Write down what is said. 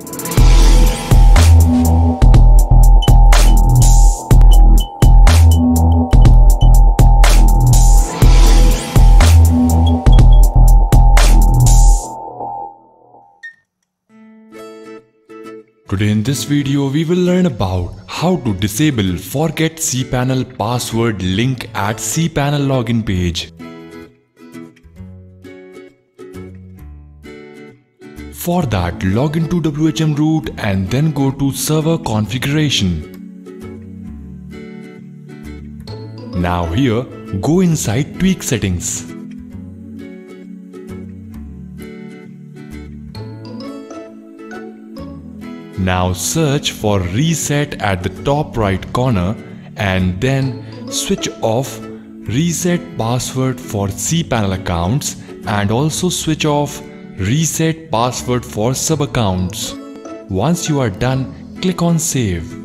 Today in this video we will learn about how to disable Forget Cpanel password link at Cpanel login page. For that, log into WHM root and then go to server configuration. Now here, go inside tweak settings. Now search for reset at the top right corner and then switch off reset password for Cpanel accounts and also switch off reset password for sub accounts. Once you are done, click on save.